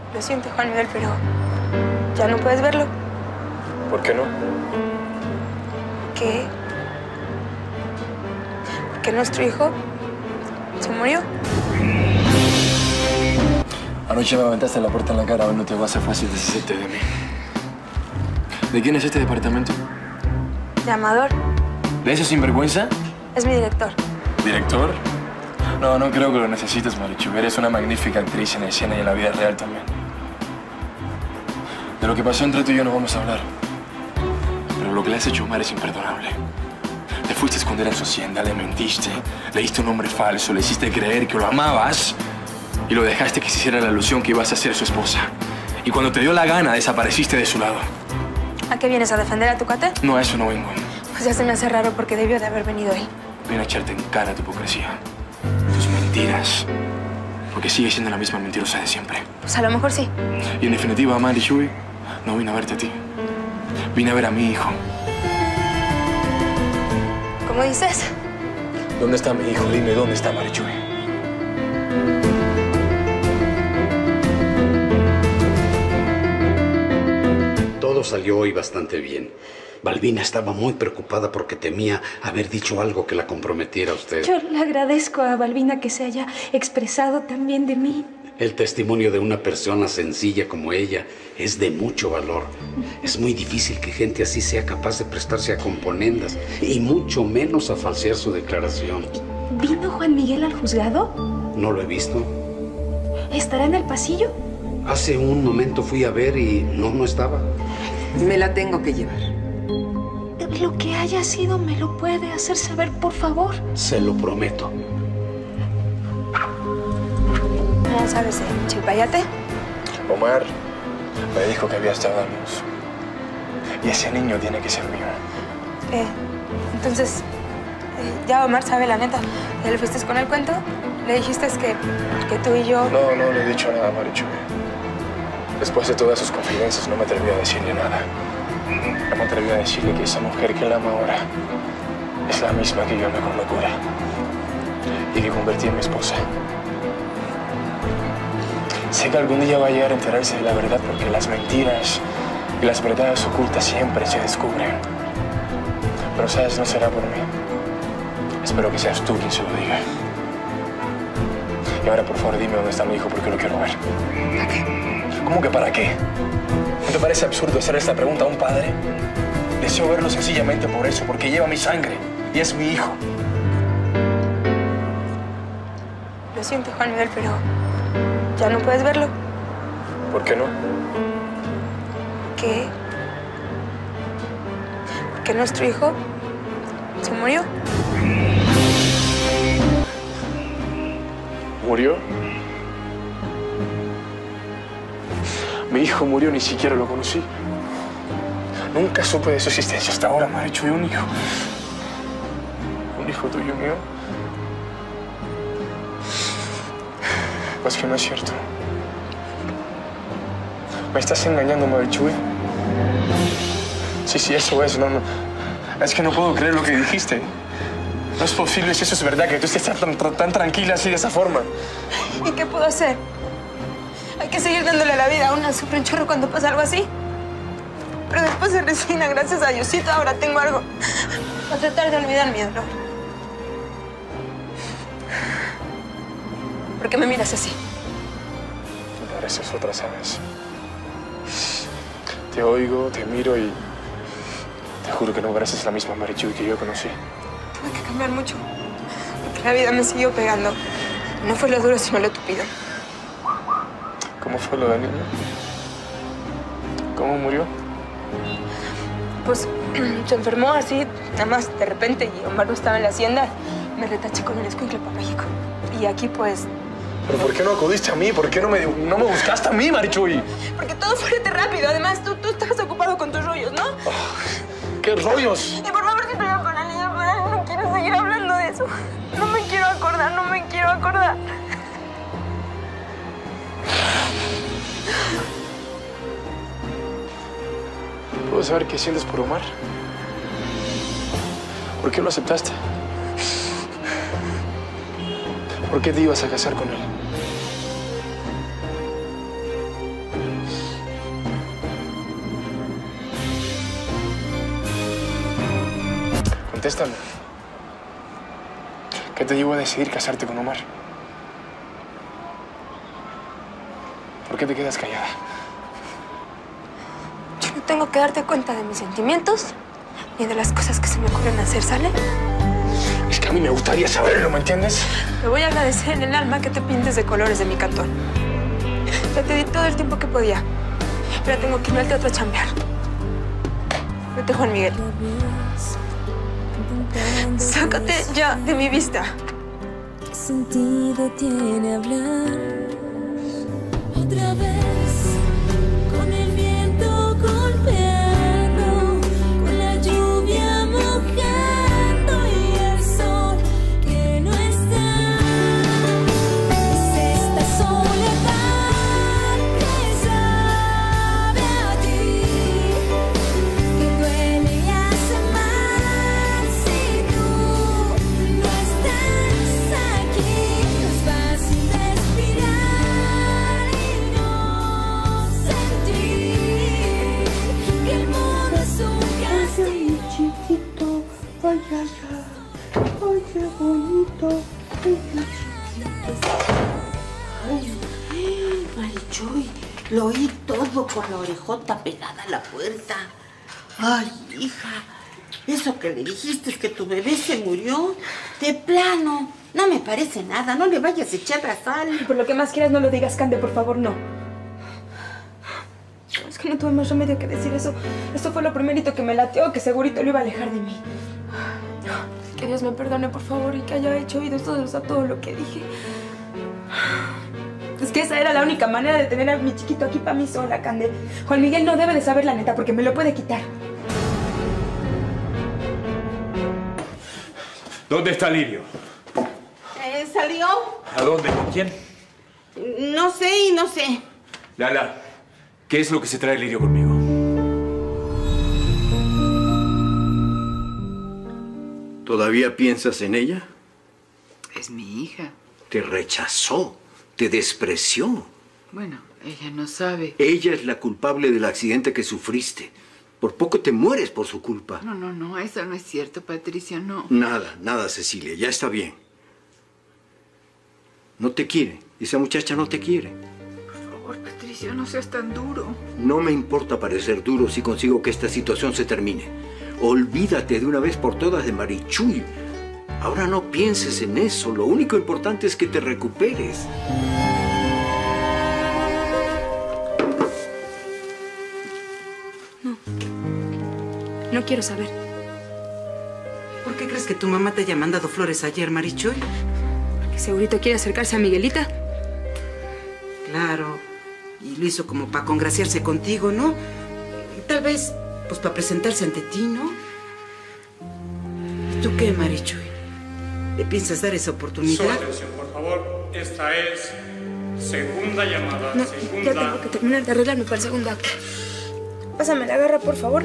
Lo siento, Juan Miguel, pero ya no puedes verlo. ¿Por qué no? ¿Qué? Porque nuestro hijo se murió. Anoche me aventaste la puerta en la cara, hoy no te va a ser fácil deshacerte de mí. ¿De quién es este departamento? De Amador. ¿De ese sinvergüenza? Es mi director. ¿Director? No, no creo que lo necesites, Marichu. Eres una magnífica actriz en escena y en la vida real también. De lo que pasó entre tú y yo no vamos a hablar. Pero lo que le has hecho a Omar es imperdonable. Te fuiste a esconder en su hacienda, le mentiste, le diste un nombre falso, le hiciste creer que lo amabas y lo dejaste que se hiciera la ilusión que ibas a ser su esposa. Y cuando te dio la gana, desapareciste de su lado. ¿A qué vienes? ¿A defender a tu cuate? No, a eso no vengo. Pues ya se me hace raro porque debió de haber venido hoy. Viene a echarte en cara tu hipocresía, tus mentiras, porque sigue siendo la misma mentirosa de siempre. Pues a lo mejor sí. Y en definitiva, Marichuy, no vine a verte a ti. Vine a ver a mi hijo. ¿Cómo dices? ¿Dónde está mi hijo? Dime, ¿dónde está Marichuy? Todo salió hoy bastante bien. Balbina estaba muy preocupada porque temía haber dicho algo que la comprometiera a usted. Yo le agradezco a Balbina que se haya expresado también de mí. El testimonio de una persona sencilla como ella es de mucho valor. Es muy difícil que gente así sea capaz de prestarse a componendas y mucho menos a falsear su declaración. ¿Vino Juan Miguel al juzgado? No lo he visto. ¿Estará en el pasillo? Hace un momento fui a ver y no estaba. Me la tengo que llevar. Lo que haya sido, ¿me lo puede hacer saber, por favor? Se lo prometo. ¿Cómo sabes de Chilpayate? Omar me dijo que había estado a luz. Y ese niño tiene que ser mío. Entonces, ya Omar sabe la neta. ¿Ya le fuiste con el cuento? ¿Le dijiste que tú y yo...? No, no le he dicho nada, Marichuy. Después de todas sus confidencias, no me atreví a decirle nada. No me atreví a decirle que esa mujer que él ama ahora es la misma que yo amé con locura y que convertí en mi esposa. Sé que algún día va a llegar a enterarse de la verdad porque las mentiras y las verdades ocultas siempre se descubren. Pero, ¿sabes? No será por mí. Espero que seas tú quien se lo diga. Y ahora, por favor, dime dónde está mi hijo porque lo quiero ver. ¿Para qué? ¿Cómo que para qué? ¿No te parece absurdo hacer esta pregunta a un padre? Deseo verlo sencillamente por eso, porque lleva mi sangre y es mi hijo. Lo siento, Juan Miguel, pero ya no puedes verlo. ¿Por qué no? ¿Qué? Porque nuestro hijo se murió. ¿Murió? Mi hijo murió, ni siquiera lo conocí. Nunca supe de su existencia hasta ahora, Marichuy. Un hijo. Un hijo tuyo mío. Pues que no es cierto. ¿Me estás engañando, Marichuy? Sí, eso es. No. Es que no puedo creer lo que dijiste. No es posible si eso es verdad, que tú estés tan tranquila así de esa forma. ¿Y qué puedo hacer? Hay que seguir dándole la vida a una sufre un chorro cuando pasa algo así. Pero después se resigna, gracias a Diosito, ahora tengo algo para tratar de olvidar mi dolor. ¿Por qué me miras así? Me pareces otra, ¿sabes? Te oigo, te miro y te juro que no pareces la misma Marichuy que yo conocí. Tuve que cambiar mucho, porque la vida me siguió pegando. No fue lo duro, sino lo tupido. ¿Cómo fue lo del niño? ¿Cómo murió? Pues se enfermó así, nada más de repente, y Omar no estaba en la hacienda. Me retaché con el escuincle parapléjico. Y aquí, pues... ¿Pero por qué no acudiste a mí? ¿Por qué no me buscaste a mí, Marichuy? Porque todo fue de rápido. Además, tú estabas ocupado con tus rollos, ¿no? ¿Qué rollos? Y por favor, si te voy a parar, niña, no quiero seguir hablando de eso. No me quiero acordar, no me quiero acordar. ¿Puedo saber qué sientes por Omar? ¿Por qué lo aceptaste? ¿Por qué te ibas a casar con él? Contéstame. ¿Qué te llevó a decidir casarte con Omar? ¿Por qué te quedas callada? Yo no tengo que darte cuenta de mis sentimientos ni de las cosas que se me ocurren hacer, ¿sale? Es que a mí me gustaría saberlo, ¿me entiendes? Te voy a agradecer en el alma que te pintes de colores de mi cantón. Ya te di todo el tiempo que podía. Pero tengo que irme al teatro a chambear. Vete, Juan Miguel. Sácate ya de mi vista. ¿Qué sentido tiene hablar otra vez con el viento golpeando, con la lluvia mojando y el sol que no está? Es esta soledad que sabe a ti, que duele y hace mal si tú no estás aquí. No es fácil respirar y no sentir que el mundo es un castigo. Mi chiquito, ay, ay, ay, ay, qué bonito, ay, mi chiquito. Ay, Marichuy, lo oí todo con la orejota pegada a la puerta. Ay, hija, eso que le dijiste es que tu bebé se murió, de plano. No me parece nada, no le vayas a echar la sal. Por lo que más quieras, no lo digas, Cande, por favor, no. Es que no tuve más remedio que decir eso. Esto fue lo primerito que me lateó, que segurito lo iba a alejar de mí. Que Dios me perdone, por favor, y que haya hecho oídos todos a todo lo que dije. Es que esa era la única manera de tener a mi chiquito aquí para mí sola, Cande. Juan Miguel no debe de saber la neta, porque me lo puede quitar. ¿Dónde está Lirio? ¿Salió? ¿A dónde? ¿Con quién? No sé y no sé. Lala, ¿qué es lo que se trae Lirio conmigo? ¿Todavía piensas en ella? Es mi hija. Te rechazó, te despreció. Bueno, ella no sabe. Ella es la culpable del accidente que sufriste. Por poco te mueres por su culpa. No, eso no es cierto, Patricia, no. Nada, Cecilia, ya está bien. No te quiere. Esa muchacha no te quiere. Por favor, Patricia, no seas tan duro. No me importa parecer duro si consigo que esta situación se termine. Olvídate de una vez por todas de Marichuy. Ahora no pienses en eso. Lo único importante es que te recuperes. No quiero saber. ¿Por qué crees que tu mamá te haya mandado flores ayer, Marichuy? Que segurito quiere acercarse a Miguelita. Claro, y lo hizo como para congraciarse contigo, ¿no? Tal vez, pues para presentarse ante ti, ¿no? ¿Tú qué, Marichuy? ¿Le piensas dar esa oportunidad? Su atención, por favor. Esta es segunda llamada. No, segunda... ya tengo que terminar de arreglarme para el segundo acto. Pásame la garra, por favor.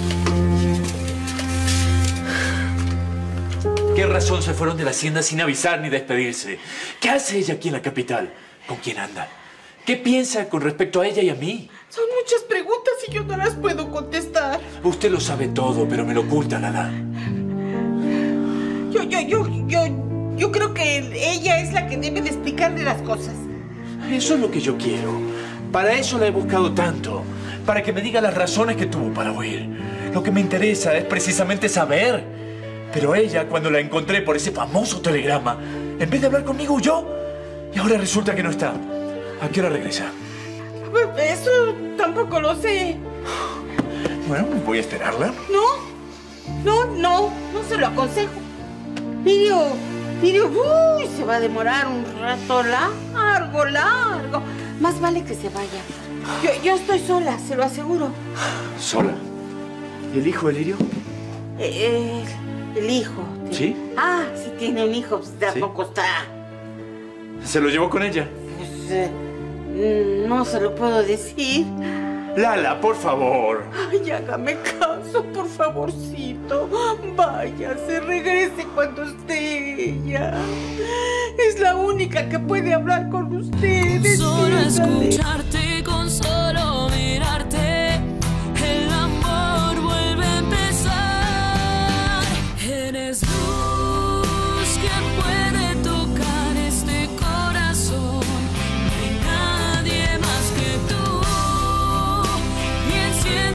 ¿Qué razón se fueron de la hacienda sin avisar ni despedirse? ¿Qué hace ella aquí en la capital? ¿Con quién anda? ¿Qué piensa con respecto a ella y a mí? Son muchas preguntas y yo no las puedo contestar. Usted lo sabe todo, pero me lo oculta, Lala. Yo creo que ella es la que debe de explicarle las cosas. Eso es lo que yo quiero. Para eso la he buscado tanto. Para que me diga las razones que tuvo para huir. Lo que me interesa es precisamente saber. Pero ella, cuando la encontré por ese famoso telegrama, en vez de hablar conmigo, huyó. Y ahora resulta que no está. ¿A qué hora regresa? Eso tampoco lo sé. Bueno, voy a esperarla. No se lo aconsejo. Lirio, uy, se va a demorar un rato largo. Más vale que se vaya. Yo estoy sola, se lo aseguro. ¿Sola? ¿Y el hijo de Lirio? El hijo. ¿Sí? Ah, sí tiene un hijo, pues tampoco está. ¿Se lo llevó con ella? Pues, no se lo puedo decir. Lala, por favor. Ay, hágame caso, por favorcito. Váyase, regrese cuando esté ella. Es la única que puede hablar con ustedes. Solo escucharte, con solo mirarte, el amor vuelve a empezar. En puerta.